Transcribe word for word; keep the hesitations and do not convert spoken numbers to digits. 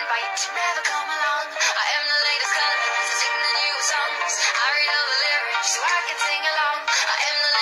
but you never come along. I am the latest color, sing the newest songs. I read all the lyrics so I can sing along. I am the